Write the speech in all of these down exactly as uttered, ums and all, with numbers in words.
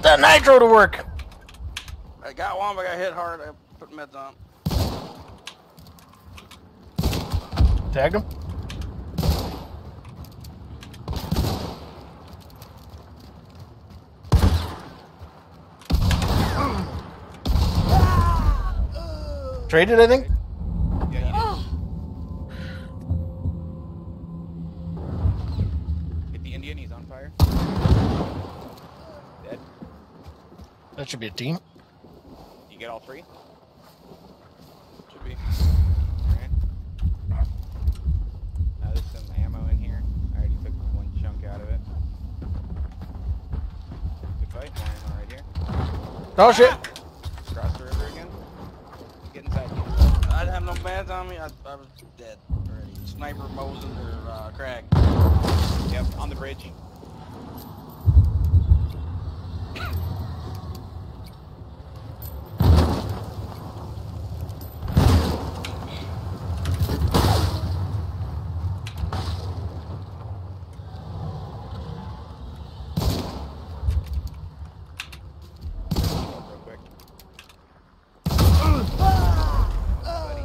that nitro to work. I got one, but I got hit hard. I put meds on. Tagged him. Traded, I think. Yeah, you did. Hit the Indian, he's on fire. Dead. That should be a team. You get all three? Should be. Alright. Now there's some ammo in here. I already took one chunk out of it. Good fight. More ammo right here. Oh shit! Cross the river again. Get inside. I didn't have no meds on me. I, I was dead already. Sniper, Moses, or uh, Craig. Yep, on the bridge. Real quick. Buddy.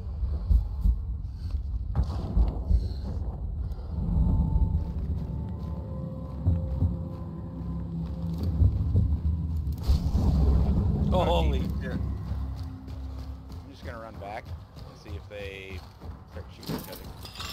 Oh, holy shit. I'm just gonna run back and see if they start shooting each other.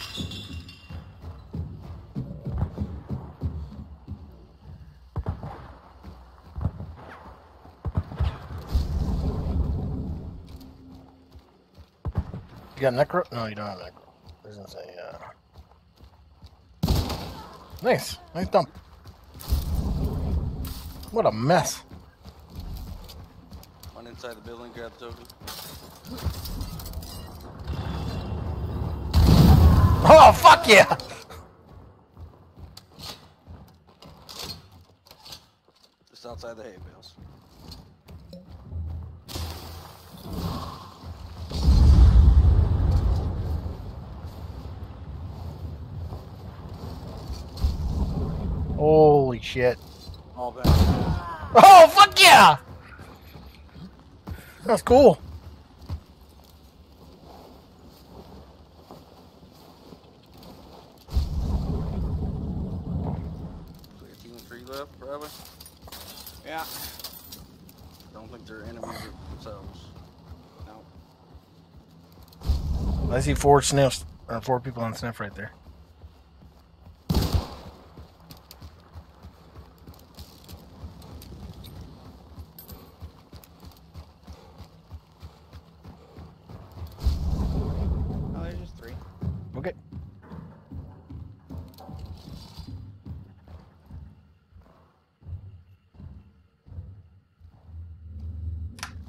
You got necro? No, you don't have necro. There's gonna say, uh... Nice. Nice dump. What a mess. Went inside the building, grabbed the token. Oh, fuck yeah! Just outside the hay bales. Holy shit. All back. Oh, fuck yeah! That's cool. So your team of three left, probably. Yeah. Don't think they're enemies themselves. No. I see four sniffs, or four people on sniff right there.